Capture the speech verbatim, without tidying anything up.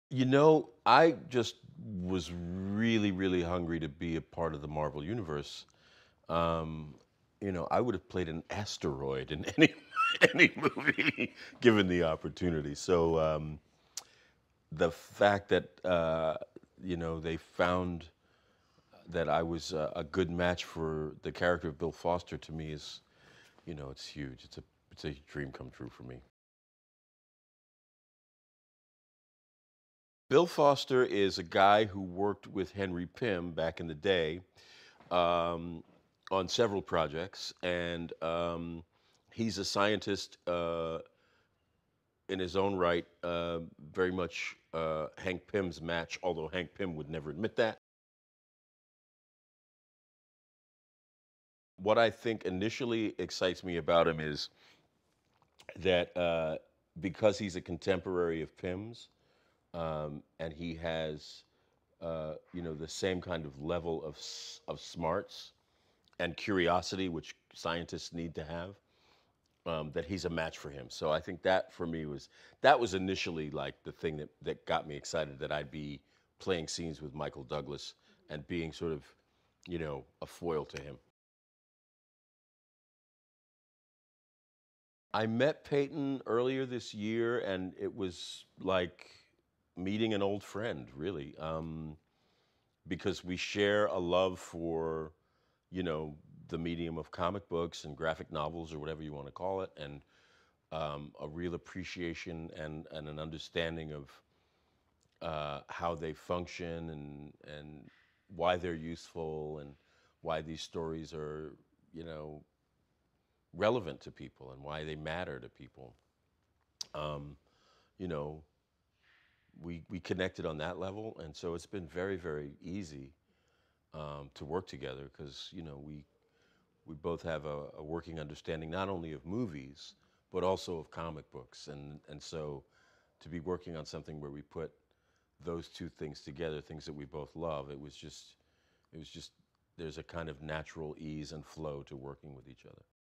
You know, I just was really, really hungry to be a part of the Marvel Universe. Um, you know, I would have played an asteroid in any any movie given the opportunity. So um, the fact that uh, you know they found that I was a, a good match for the character of Bill Foster to me is, you know, it's huge. It's a it's a dream come true for me. Bill Foster is a guy who worked with Henry Pym back in the day um, on several projects, and um, he's a scientist uh, in his own right, uh, very much uh, Hank Pym's match, although Hank Pym would never admit that. What I think initially excites me about him is that uh, because he's a contemporary of Pym's, um, and he has uh, you know the same kind of level of s- of smarts and curiosity which scientists need to have, um, that he's a match for him. So I think that for me was that was initially like the thing that that got me excited that I'd be playing scenes with Michael Douglas and being sort of, you know, a foil to him. I met Peyton earlier this year, and it was like meeting an old friend, really, um, because we share a love for, you know, the medium of comic books and graphic novels or whatever you want to call it, and um, a real appreciation and, and an understanding of uh, how they function and and why they're useful and why these stories are, you know, relevant to people and why they matter to people. Um, you know, we we connected on that level, and so it's been very very easy um, to work together because you know we we both have a, a working understanding not only of movies but also of comic books, and and so to be working on something where we put those two things together, things that we both love, it was just it was just there's a kind of natural ease and flow to working with each other.